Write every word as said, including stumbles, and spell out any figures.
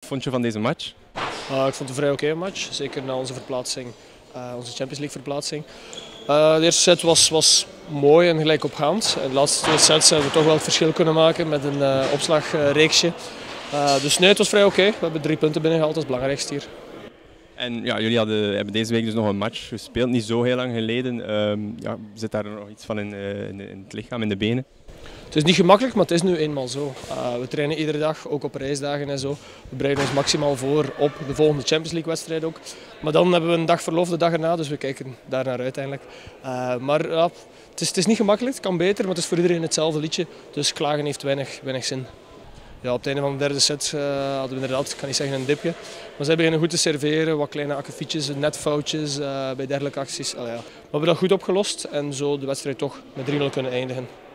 vond je van deze match? Uh, ik vond het een vrij oké match, zeker na onze verplaatsing, uh, onze Champions League verplaatsing. Uh, de eerste set was, was mooi en gelijk op hand. De laatste twee sets hebben we toch wel het verschil kunnen maken met een uh, opslagreeksje. Uh, dus nee, het was vrij oké. We hebben drie punten binnengehaald, dat is het belangrijkste hier. En ja, jullie hadden, hebben deze week dus nog een match gespeeld, niet zo heel lang geleden. Um, ja, zit daar nog iets van in, uh, in, in het lichaam, in de benen? Het is niet gemakkelijk, maar het is nu eenmaal zo. Uh, we trainen iedere dag, ook op reisdagen en zo. We bereiden ons maximaal voor op de volgende Champions League wedstrijd ook. Maar dan hebben we een dag verlof de dag erna, dus we kijken daar naar uiteindelijk. Uh, maar uh, het, is, het is niet gemakkelijk, het kan beter, maar het is voor iedereen hetzelfde liedje. Dus klagen heeft weinig, weinig zin. Ja, op het einde van de derde set uh, hadden we inderdaad, ik kan niet zeggen een dipje. Maar zij beginnen goed te serveren, wat kleine akkefietjes, netfoutjes uh, bij dergelijke acties. Allee, ja. We hebben dat goed opgelost en zo de wedstrijd toch met drie nul kunnen eindigen.